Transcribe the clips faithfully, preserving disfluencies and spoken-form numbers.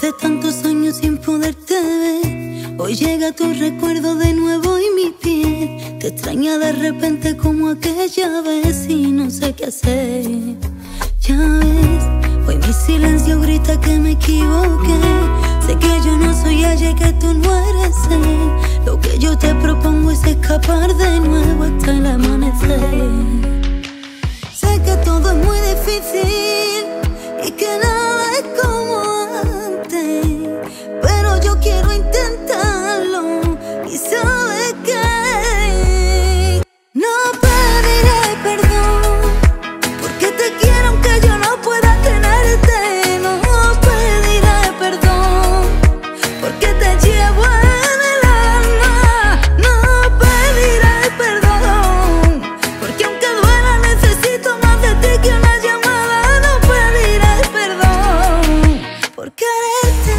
de tantos años sin poderte ver, hoy llega tu recuerdo de nuevo y mi piel te extraña de repente como aquella vez y no sé qué hacer. Ya ves, hoy mi silencio grita que me equivoqué. Sé que yo no soy ella y que tú no eres él. Lo que yo te propongo es escapar de nuevo hasta el amanecer. Sé que todo es muy difícil y que nada es como antes, pero yo quiero intentarlo y sabes que no pediré perdón porque te quiero aunque yo no pueda tenerte. No pediré perdón porque te llevo en el alma. No pediré perdón porque aunque duela necesito más de ti que una llamada. No pediré perdón por quererte.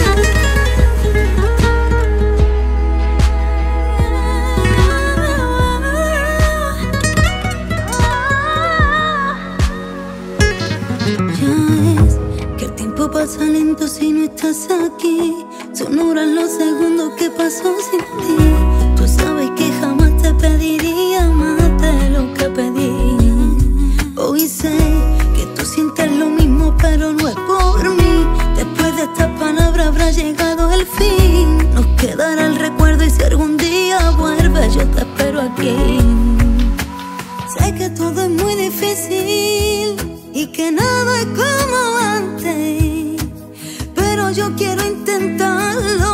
Ya es que el tiempo pasa lento si no estás aquí. Son horas los segundos que paso sin ti. Tú sabes que jamás te pediría más de lo que pedí. Hoy sé que tú sientes lo mismo, pero no es por mí. Después de estas palabras habrá llegado el fin. Nos quedará el recuerdo y si algún día vuelves yo te espero aquí. Sé que todo es muy difícil y que nada es como antes, pero yo quiero intentarlo